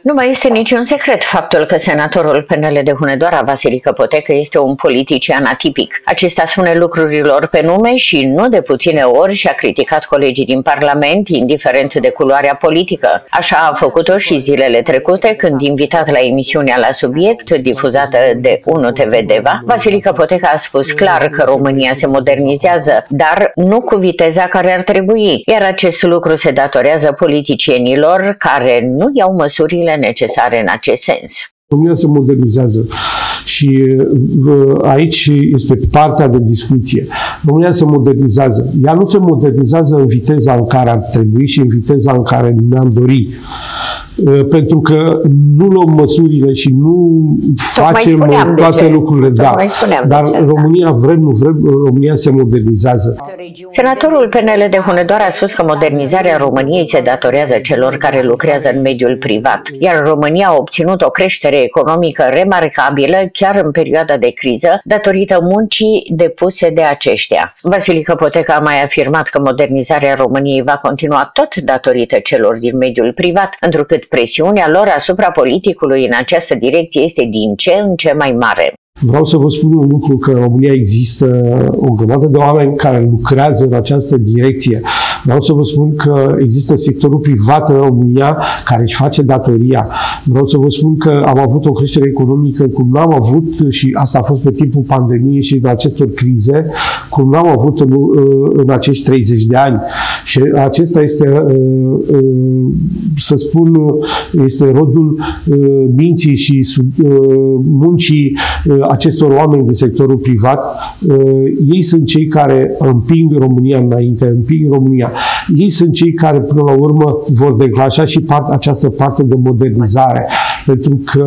Nu mai este niciun secret faptul că senatorul PNL de Hunedoara, Vasilică Potecă, este un politician atipic. Acesta spune lucrurilor pe nume și nu de puține ori și-a criticat colegii din Parlament, indiferent de culoarea politică. Așa a făcut-o și zilele trecute, când, invitat la emisiunea La Subiect, difuzată de 1TV Deva, Vasilică Potecă a spus clar că România se modernizează, dar nu cu viteza care ar trebui, iar acest lucru se datorează politicienilor care nu iau măsurile necesare în acest sens. România se modernizează și aici este partea de discuție. România se modernizează. Ea nu se modernizează în viteza în care ar trebui și în viteza în care ne-am dorit. Pentru că nu luăm măsurile și nu facem toate lucrurile. Dar România, vrem, nu vrem, România se modernizează. Senatorul PNL de Hunedoara a spus că modernizarea României se datorează celor care lucrează în mediul privat, iar România a obținut o creștere economică remarcabilă chiar în perioada de criză, datorită muncii depuse de aceștia. Vasilică Potecă a mai afirmat că modernizarea României va continua tot datorită celor din mediul privat, întrucât presiunea lor asupra politicului în această direcție este din ce în ce mai mare. Vreau să vă spun un lucru, că în România există o grămadă de oameni care lucrează în această direcție. Vreau să vă spun că există sectorul privat în România care își face datoria. Vreau să vă spun că am avut o creștere economică cum n-am avut, și asta a fost pe timpul pandemiei și în acestor crize, cum n-am avut în acești 30 de ani. Și acesta este, să spun, este rodul minții și muncii acestor oameni din sectorul privat. Ei sunt cei care împing România înainte, împing România. Ei sunt cei care până la urmă vor declanșa și această parte de modernizare. Pentru că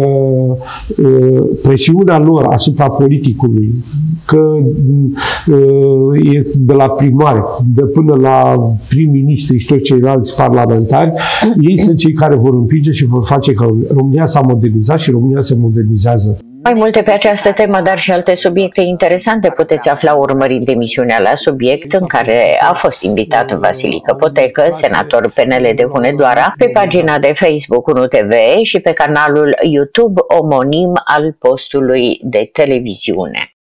presiunea lor asupra politicului, că e de la primari, de până la prim-ministri și toți ceilalți parlamentari, ei sunt cei care vor împinge și vor face ca România s-a modernizat și România se modernizează. Mai multe pe această temă, dar și alte subiecte interesante puteți afla urmărind emisiunea La Subiect, în care a fost invitat Vasilică Potecă, senator PNL de Hunedoara, pe pagina de Facebook 1TV și pe canalul YouTube omonim al postului de televiziune.